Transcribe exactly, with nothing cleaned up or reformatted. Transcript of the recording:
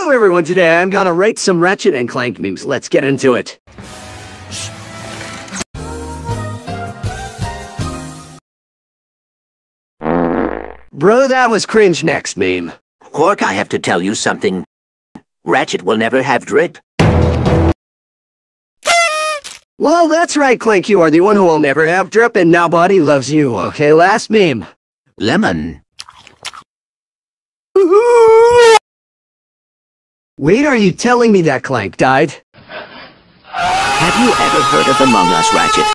Hello everyone, today I'm gonna rate some Ratchet and Clank memes. Let's get into it. Bro, that was cringe. Next meme. Quark, I have to tell you something. Ratchet will never have drip. Well, that's right, Clank, you are the one who will never have drip, and nobody loves you. Okay, last meme. Lemon. Wait, are you telling me that Clank died? Have you ever heard of Among Us, Ratchet?